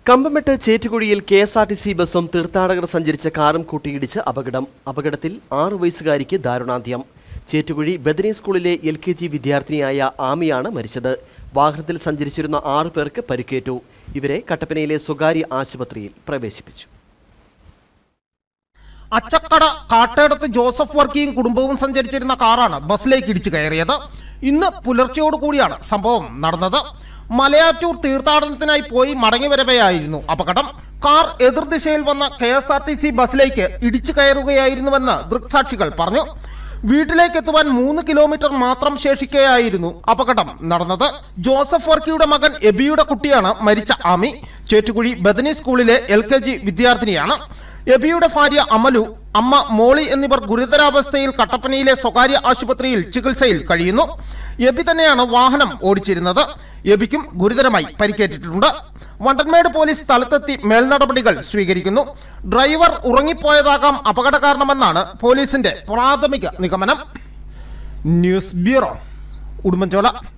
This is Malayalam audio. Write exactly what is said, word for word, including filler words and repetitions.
കമ്പമെട്ട് ചേറ്റുകുഴിയിൽ K S R T C ബസും തീർത്ഥാടകർ സഞ്ചരിച്ച കാറും കൂട്ടിയിടിച്ച് അപകടം അപകടത്തിൽ ആറു വയസ്സുകാരിക്ക് ദാരുണാന്ത്യം. ചേറ്റുകുഴി ബദനി സ്കൂളിലെ എൽ കെ ജി വിദ്യാർത്ഥിനിയായ ആമിയാണ് മരിച്ചത്. വാഹനത്തിൽ സഞ്ചരിച്ചിരുന്ന ആറു പേർക്ക് പരിക്കേറ്റു. ഇവരെ കട്ടപ്പനയിലെ സ്വകാര്യ ആശുപത്രിയിൽ പ്രവേശിപ്പിച്ചു. അച്ചക്കട കാട്ടേടത്ത് ജോസഫ് വർക്കിയും കുടുംബവും സഞ്ചരിച്ചിരുന്ന കാറാണ് ബസ്സിലേക്ക് ഇടിച്ചു കയറിയത്. ഇന്ന് പുലർച്ചയോടുകൂടിയാണ് സംഭവം നടന്നത്. മലയാറ്റൂർ തീർത്ഥാടനത്തിനായി പോയി മടങ്ങി വരവെയായിരുന്നു അപകടം. കാർ എതിർദിശയിൽ വന്ന K S R T C ബസ്സിലേക്ക് ഇടിച്ചു കയറുകയായിരുന്നുവെന്ന് ദൃക്സാക്ഷികൾ പറഞ്ഞു. വീട്ടിലേക്ക് എത്തുവാൻ മൂന്ന് കിലോമീറ്റർ മാത്രം ശേഷിക്കെയായിരുന്നു അപകടം നടന്നത്. ജോസഫ് വർക്കിയുടെ മകൻ എബിയുടെ കുട്ടിയാണ് മരിച്ച ആമി. ചേറ്റുകുഴി ബദനി സ്കൂളിലെ എൽ കെ ജി വിദ്യാർത്ഥിനിയാണ്. എബിയുടെ ഭാര്യ അമലു, അമ്മ മോളി എന്നിവർ ഗുരുതരാവസ്ഥയിൽ കട്ടപ്പനയിലെ സ്വകാര്യ ആശുപത്രിയിൽ ചികിത്സയിൽ കഴിയുന്നു. എബി തന്നെയാണ് വാഹനം ഓടിച്ചിരുന്നത്. എബിക്കും ഗുരുതരമായി പരിക്കേറ്റിട്ടുണ്ട്. വണ്ടൻമേട് പോലീസ് സ്ഥലത്തെത്തി മേൽനടപടികൾ സ്വീകരിക്കുന്നു. ഡ്രൈവർ ഉറങ്ങിപ്പോയതാകാം അപകട കാരണമെന്നാണ് പോലീസിന്റെ പ്രാഥമിക നിഗമനം. News bureau, Udumbanchola.